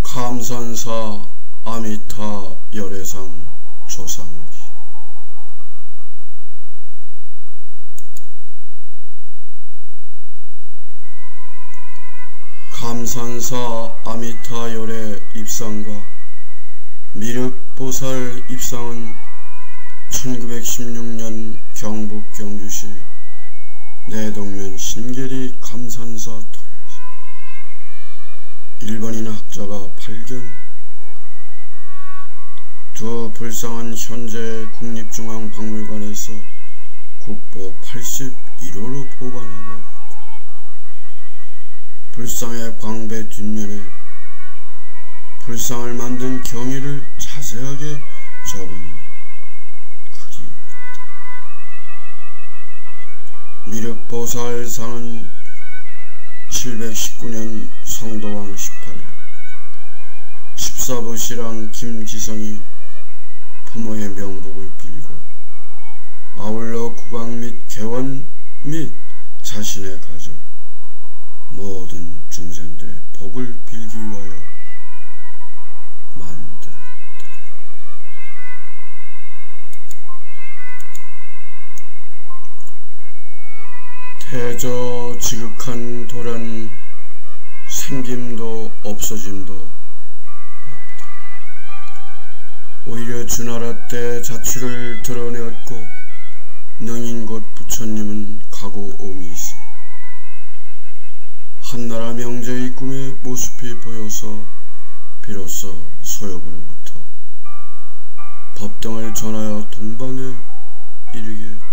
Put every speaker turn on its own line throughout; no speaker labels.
감산사 아미타 열애상 조상기. 감산사 아미타 열애 입상과 미륵보살 입상은 1916년 경북 경주시 내동면 신계리 감산사 터에서 일본인 학자가 발견. 두 불상은 현재 국립중앙박물관에서 국보 81호로 보관하고 있고, 불상의 광배 뒷면에 불상을 만든 경위를 자세하게 적은 글이 있다. 미륵보살상은 719년 성도왕 18년 집사부시랑 김지성이 부모의 명복을 빌고 아울러 국왕 및 개원 및 자신의 가족 모든 중생들의 복을 빌기 위하여 만들었다. 태저 지극한 도란 생김도 없어짐도 없다. 오히려 주나라 때 자취를 드러내었고 능인 곧 부처님은 가고 옴이 있어 한나라 명제의 꿈의 모습이 보여서 비로소 소욕으로부터 법등을 전하여 동방에 이르게 됐다.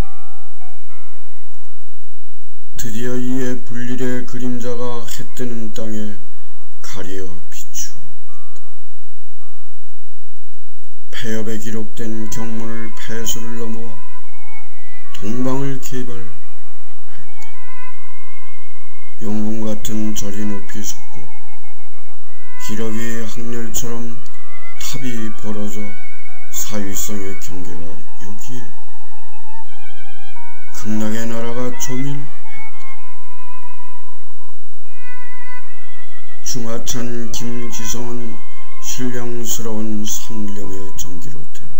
드디어 이에 불일의 그림자가 해 뜨는 땅에 가리어 비추었다. 폐업에 기록된 경문을 폐수를 넘어와 동방을 개발했다. 용궁 같은 절이 높이 솟고 기러기 항렬처럼 탑이 벌어져 사위성의 경계가 여기에 극락의 나라가 조밀했다. 중하찬 김지성은 신령스러운 산령의 정기로 태어나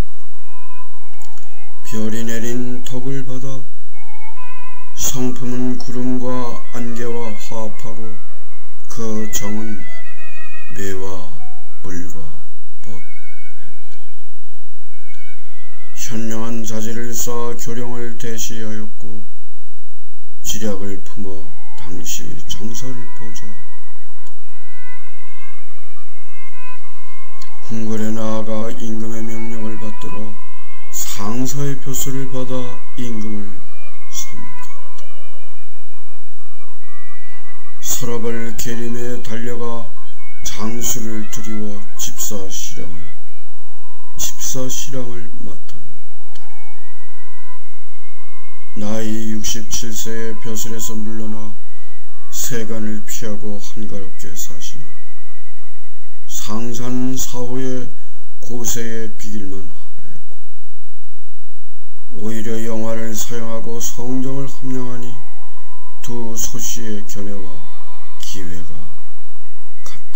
별이 내린 덕을 받아 성품은 구름과 안개와 화합하고 그 정은 매와 물과 벗. 현명한 자질을 쌓아 교령을 대시하였고 지략을 품어 당시 정서를 보좌. 궁궐에 나아가 임금의 명령을 받들어 상사의 표수를 받아 임금을 섬겼다. 서랍을 계림에 달려가 장수를 드리워 집사시랑을 맡았다네. 나이 67세의 벼슬에서 물러나 세간을 피하고 한가롭게 사시니 상산사후의 고세에 비길만 하였고 오히려 영화를 사용하고 성정을 함량하니 두 소시의 견해와 기회가 같았다.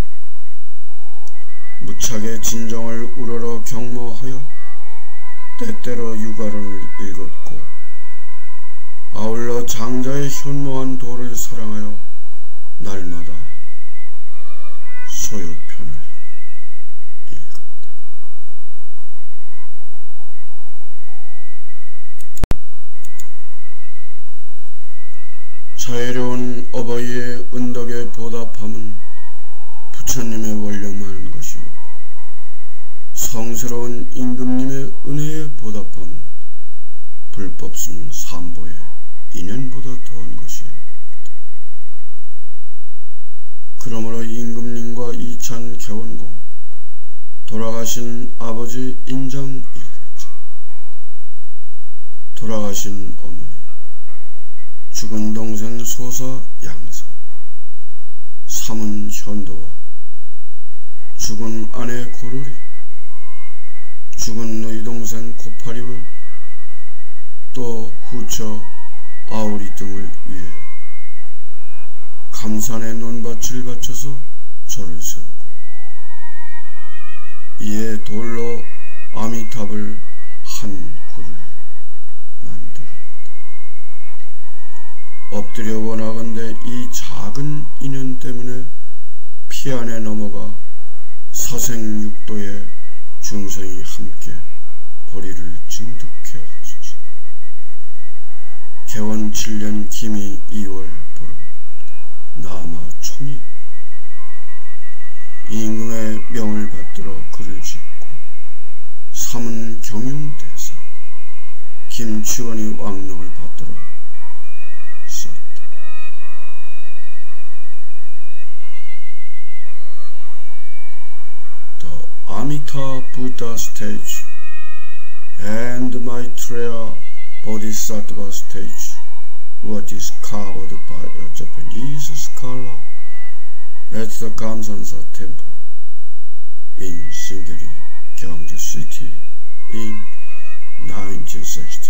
무착의 진정을 우러러 경모하여 때때로 유가론을 읽었고 아울러 장자의 현모한 도를 사랑하여 날마다 소요편을 읽었다. 자애로운 어버이의 은덕에 보답함은 부처님의 원령만한 것이었고 성스러운 임금님의 은혜에 보답함은 불법승 삼보의 인연보다 더한 것이었다. 그러므로 임금님과 이찬 개원공, 돌아가신 아버지 인장 일일자, 돌아가신 어머니, 죽은 동생 소사 양사, 사문 현도와 죽은 아내 고르리, 죽은 너희 동생 고파리와 또 후처 아우리 등을 위해 감산의 논밭을 바쳐서 절을 세우고 이에 돌로 아미탑을 한 굴을 만들었다. 엎드려 원하건대 이 작은 인연 때문에 피 안에 넘어가 사생육도의 중생이 함께 보리를 증득해 하소서. 개원 7년 기미 2월 보름 남아 총이 임금의 명을 받들어 글을 짓고 삼은 경영대사 김치원이 왕명을 받들어 썼다. The Amita Buddha stage and Maitreya Bodhisattva stage were discovered by a Japanese scholar at the Gamsansa temple in Singiri, Gyeongju City in 1960.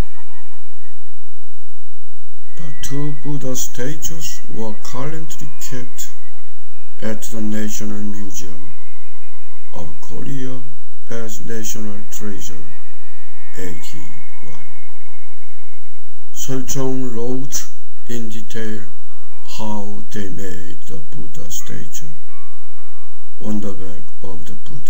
The two Buddha statues were currently kept at the National Museum of Korea as National Treasure 81. Solchong wrote in detail how they made the Buddha statue on the back of the Buddha.